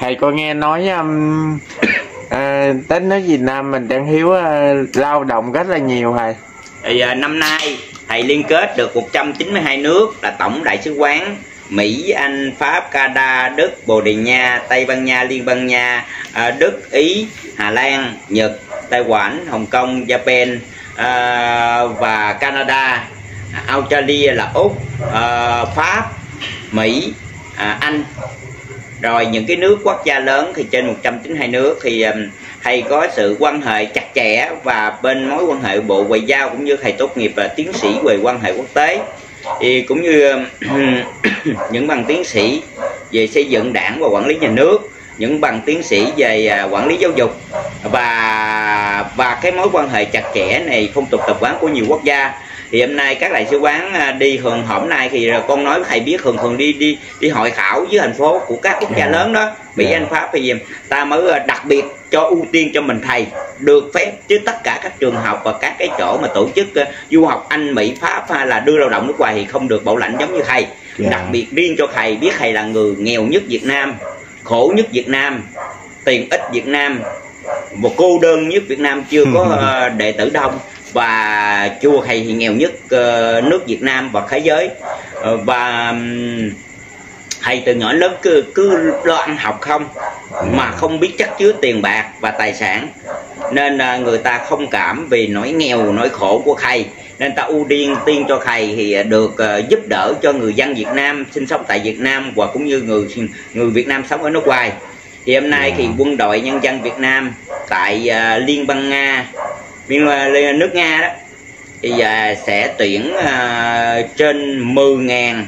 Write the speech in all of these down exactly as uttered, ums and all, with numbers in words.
thầy có nghe nói um, à, Tết nước Việt Nam mình đang thiếu uh, lao động rất là nhiều thầy. Thì uh, năm nay thầy liên kết được một trăm chín mươi hai nước là tổng đại sứ quán Mỹ, Anh, Pháp, Canada, Đức, Bồ Đào Nha, Tây Ban Nha, Liên bang Nha, uh, Đức, Ý, Hà Lan, Nhật, Taiwan, Hồng Kông, Japan uh, và Canada, Australia là Úc, uh, Pháp, Mỹ, uh, Anh. Rồi những cái nước quốc gia lớn thì trên một trăm chín mươi hai nước thì um, thầy có sự quan hệ chặt chẽ, và bên mối quan hệ Bộ Ngoại giao cũng như thầy tốt nghiệp uh, tiến sĩ về quan hệ quốc tế, thì cũng như những bằng tiến sĩ về xây dựng đảng và quản lý nhà nước, những bằng tiến sĩ về uh, quản lý giáo dục, và và cái mối quan hệ chặt chẽ này, phong tục tập quán của nhiều quốc gia. Thì hôm nay các đại sứ quán đi thường hôm nay thì con nói với thầy biết, thường thường đi đi đi hội khảo với thành phố của các quốc gia lớn đó, Mỹ, Anh, Pháp, thì ta mới đặc biệt cho ưu tiên cho mình thầy được phép, chứ tất cả các trường học và các cái chỗ mà tổ chức du học Anh, Mỹ, Pháp hay là đưa lao động nước ngoài thì không được bảo lãnh giống như thầy. Yeah. Đặc biệt riêng cho thầy, biết thầy là người nghèo nhất Việt Nam, khổ nhất Việt Nam, tiền ít Việt Nam, một cô đơn nhất Việt Nam, chưa có đệ tử đông, và chùa thầy thì nghèo nhất uh, nước Việt Nam và thế giới. uh, và um, thầy từ nhỏ lớn cứ, cứ lo ăn học không, mà không biết chất chứa tiền bạc và tài sản, nên uh, người ta không cảm vì nỗi nghèo nỗi khổ của thầy, nên ta ưu tiên tiên cho thầy thì được uh, giúp đỡ cho người dân Việt Nam sinh sống tại Việt Nam, và cũng như người người Việt Nam sống ở nước ngoài. Thì hôm nay thì Quân đội Nhân dân Việt Nam tại uh, Liên bang Nga, nước Nga đó, thì uh, sẽ tuyển uh, trên mười ngàn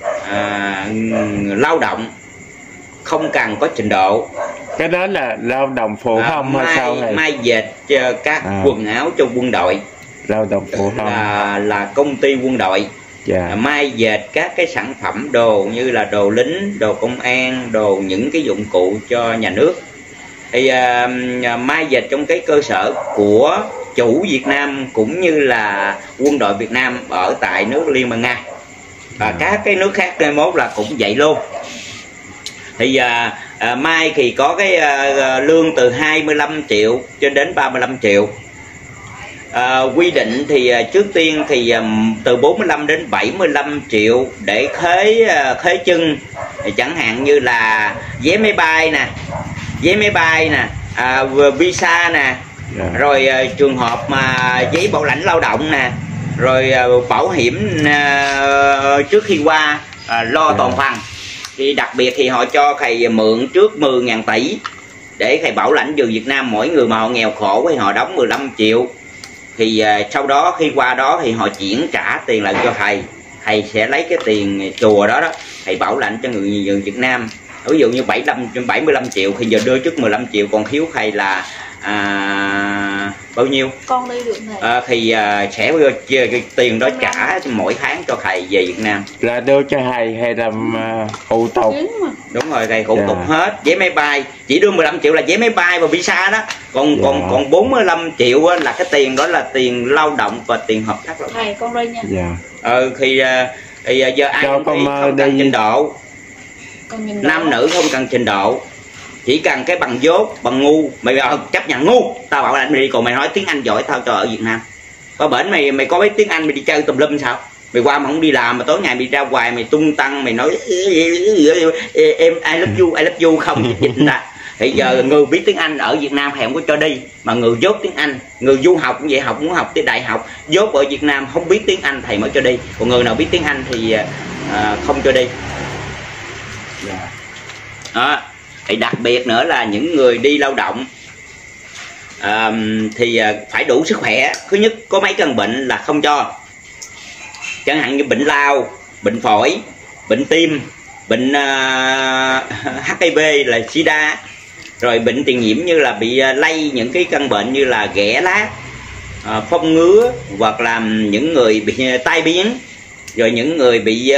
uh, lao động không cần có trình độ. Cái đó là lao động phổ thông uh, hay sao này? May dệt uh, các à. quần áo cho quân đội. Lao động phổ thông là, là công ty quân đội. Yeah. uh, may dệt các cái sản phẩm đồ như là đồ lính, đồ công an, đồ những cái dụng cụ cho nhà nước. Thì uh, may dệt trong cái cơ sở của chủ Việt Nam cũng như là quân đội Việt Nam ở tại nước Liên bang Nga, và à. các cái nước khác mai mốt là cũng vậy luôn. Thì uh, uh, mai thì có cái uh, lương từ hai mươi lăm triệu cho đến ba mươi lăm triệu. Uh, quy định thì uh, trước tiên thì um, từ bốn mươi lăm đến bảy mươi lăm triệu để khế uh, khế chân, chẳng hạn như là vé máy bay nè, vé máy bay nè, uh, visa nè, yeah. rồi uh, trường hợp mà giấy bảo lãnh lao động nè, rồi uh, bảo hiểm uh, trước khi qua uh, lo yeah. toàn phần. Thì đặc biệt thì họ cho thầy mượn trước mười ngàn tỷ để thầy bảo lãnh từ Việt Nam. Mỗi người mà họ nghèo khổ thì họ đóng mười lăm triệu, thì uh, sau đó khi qua đó thì họ chuyển trả tiền lại cho thầy, thầy sẽ lấy cái tiền chùa đó đó thầy bảo lãnh cho người, người Việt Nam. Ví dụ như bảy mươi lăm triệu thì giờ đưa trước mười lăm triệu, còn thiếu thầy là à, bao nhiêu con đi được này à, thì à, sẽ cái tiền đó trả mỗi tháng cho thầy về Việt Nam, là đưa cho thầy hay làm thủ uh, tục. Đúng rồi, thầy thủ yeah. tục hết. Vé máy bay chỉ đưa mười lăm triệu là vé máy bay và visa đó, còn yeah. còn còn bốn mươi lăm triệu là cái tiền đó là tiền lao động và tiền hợp tác lao động. Thầy con đây nha. Yeah. Ừ, thì, thì giờ ai cho cũng con không cần trình độ, nam đó. nữ không cần trình độ, chỉ cần cái bằng dốt, bằng ngu. Mày chấp nhận ngu, tao bảo lãnh mày đi, còn mày nói tiếng Anh giỏi tao cho ở Việt Nam. Có bển mày mày có biết tiếng Anh mày đi chơi tùm lum sao? Mày qua mà không đi làm, mà tối ngày mày ra hoài mày tung tăng, mày nói em I love you, I love you không dịch ra. Thì giờ người biết tiếng Anh ở Việt Nam thì không có cho đi, mà người dốt tiếng Anh, người du học cũng vậy, học muốn học tới đại học dốt ở Việt Nam không biết tiếng Anh thầy mới cho đi, còn người nào biết tiếng Anh thì à, không cho đi. Yeah. Đó. Thì đặc biệt nữa là những người đi lao động à, thì phải đủ sức khỏe. Thứ nhất, có mấy căn bệnh là không cho, chẳng hạn như bệnh lao, bệnh phổi, bệnh tim, bệnh uh, H I V là sida, rồi bệnh truyền nhiễm như là bị lây những cái căn bệnh như là ghẻ lát, uh, phong ngứa, hoặc là những người bị tai biến, rồi những người bị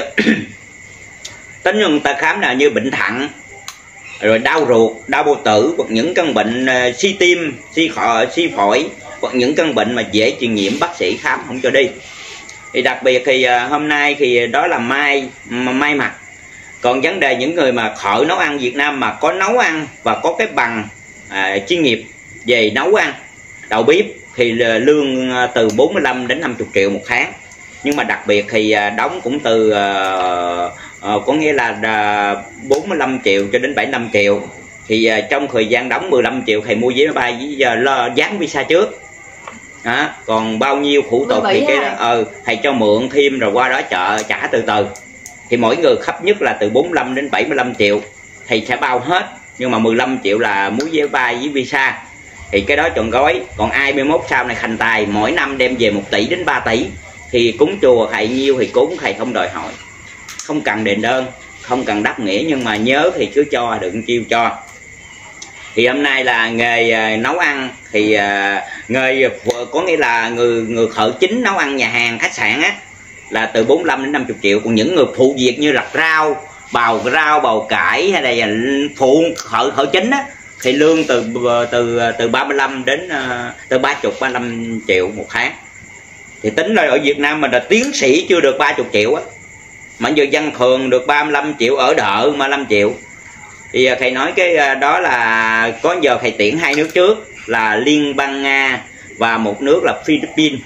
tính người ta khám là như bệnh thận, rồi đau ruột, đau bao tử, hoặc những căn bệnh uh, suy tim, suy phổi, suy phổi, hoặc những căn bệnh mà dễ truyền nhiễm bác sĩ khám không cho đi. Thì đặc biệt thì uh, hôm nay thì đó là may may mặc Còn vấn đề những người mà thợ nấu ăn Việt Nam mà có nấu ăn và có cái bằng à, chuyên nghiệp về nấu ăn, đầu bếp, thì lương từ bốn mươi lăm đến năm mươi triệu một tháng. Nhưng mà đặc biệt thì đóng cũng từ uh, uh, có nghĩa là uh, bốn mươi lăm triệu cho đến bảy mươi lăm triệu. Thì uh, trong thời gian đóng mười lăm triệu thầy mua vé máy bay với giờ lo dán visa trước. Đó, còn bao nhiêu thủ tục thì cái ờ thầy cho mượn thêm rồi qua đó chợ trả từ từ. Thì mỗi người thấp nhất là từ bốn mươi lăm đến bảy mươi lăm triệu thầy sẽ bao hết, nhưng mà mười lăm triệu là mua vé bay với visa. Thì cái đó trọn gói. Còn hai mươi mốt sau này thành tài mỗi năm đem về một tỷ đến ba tỷ thì cúng chùa thầy nhiêu thì cúng, thầy không đòi hỏi, không cần đền đơn, không cần đáp nghĩa, nhưng mà nhớ thì cứ cho, đừng kêu cho. Thì hôm nay là nghề nấu ăn thì nghề có nghĩa là người người thợ chính nấu ăn nhà hàng khách sạn á là từ bốn mươi lăm đến năm mươi triệu. Còn những người phụ việc như lặt rau, bào rau, bào cải hay là phụ thợ thợ chính á thì lương từ từ từ ba mươi lăm đến từ ba mươi ba mươi lăm triệu một tháng. Thì tính ra ở Việt Nam mình là tiến sĩ chưa được ba mươi triệu á, mà giờ dân thường được ba mươi lăm triệu, ở đợ ba mươi lăm triệu. Thì thầy nói cái đó là có giờ thầy tuyển hai nước trước là Liên bang Nga và một nước là Philippines.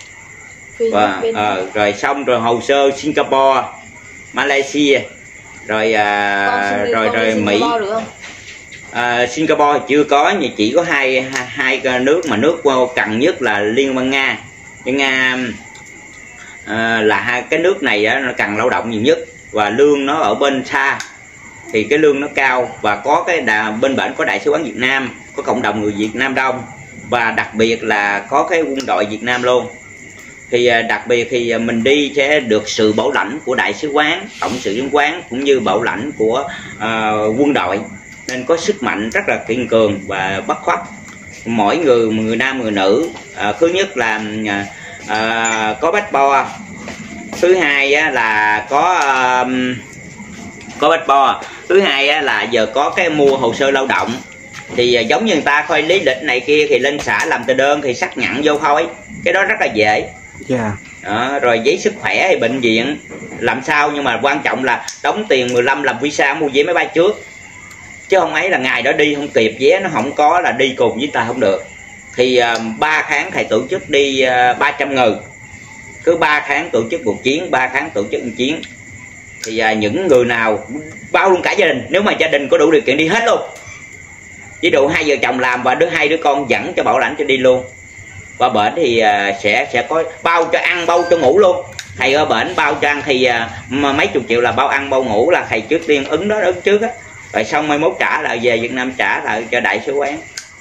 Và, ờ, rồi xong rồi hồ sơ Singapore, Malaysia, rồi à, rồi rồi Mỹ. À, Singapore thì chưa có, nhưng chỉ có hai hai, hai nước mà nước cần nhất là Liên bang Nga. Nhưng Nga à, là hai cái nước này á, nó cần lao động nhiều nhất và lương nó ở bên xa thì cái lương nó cao, và có cái đà, bên bển có đại sứ quán Việt Nam, có cộng đồng người Việt Nam đông, và đặc biệt là có cái quân đội Việt Nam luôn. Thì đặc biệt thì mình đi sẽ được sự bảo lãnh của đại sứ quán, tổng sự dân quán cũng như bảo lãnh của uh, quân đội, nên có sức mạnh rất là kiên cường và bất khuất. Mỗi người, người nam người nữ, uh, thứ nhất là uh, có bách bo, thứ hai á, là có uh, có bách bo, thứ hai á, là giờ có cái mua hồ sơ lao động. Thì uh, giống như người ta thôi lý lịch này kia thì lên xã làm tờ đơn thì xác nhận vô thôi, cái đó rất là dễ. Yeah. Đó, rồi giấy sức khỏe hay bệnh viện làm sao, nhưng mà quan trọng là đóng tiền mười lăm làm visa, mua vé máy bay trước, chứ không ấy là ngày đó đi không kịp, vé nó không có là đi cùng với ta không được. Thì ba uh, tháng thầy tổ chức đi uh, ba trăm người, cứ ba tháng tổ chức một chuyến, ba tháng tổ chức một chuyến. Thì uh, những người nào bao luôn cả gia đình, nếu mà gia đình có đủ điều kiện đi hết luôn, ví dụ hai vợ chồng làm và đứa hai đứa con dẫn cho bảo lãnh cho đi luôn. Qua bển thì uh, sẽ sẽ có bao cho ăn, bao cho ngủ luôn. Thầy ở bển bao cho ăn thì uh, mấy chục triệu là bao ăn bao ngủ, là thầy trước tiên ứng đó ứng trước á, rồi xong mai mốt trả lại về Việt Nam trả lại cho đại sứ quán,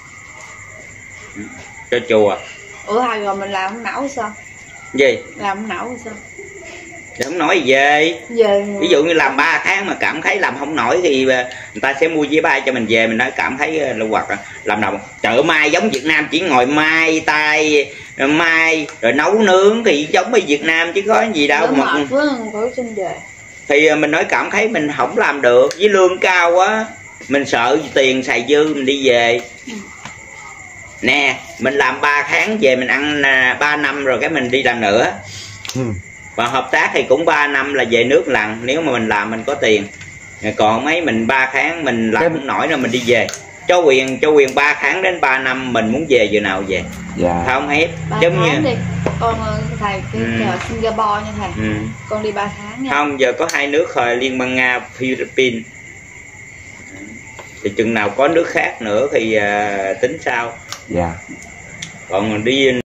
cho chùa. Ủa hai rồi mình làm không não sao? Gì? Làm không não sao? Thì không nói gì về. về Ví dụ như làm ba tháng mà cảm thấy làm không nổi thì người ta sẽ mua vé bay cho mình về, mình nói cảm thấy là hoặc làm đồng chợ mai giống Việt Nam, chỉ ngồi mai tay mai rồi nấu nướng thì giống ở Việt Nam chứ có gì đâu. Mà thì mình nói cảm thấy mình không làm được, với lương cao quá mình sợ tiền xài dư mình đi về. Ừ. Nè mình làm ba tháng về mình ăn ba năm rồi cái mình đi làm nữa. Ừ. Và hợp tác thì cũng ba năm là về nước lần, nếu mà mình làm mình có tiền. Còn mấy mình ba tháng mình làm không nổi rồi mình đi về. Cho quyền cho quyền ba tháng đến ba năm mình muốn về giờ nào về. Dạ. Không hết. Giống như đi. Con thầy cái ừ. Singapore nha thầy. Ừ. Con đi ba tháng nha. Không, giờ có hai nước rồi, Liên bang Nga, Philippines. Thì chừng nào có nước khác nữa thì uh, tính sau. Dạ. Còn đi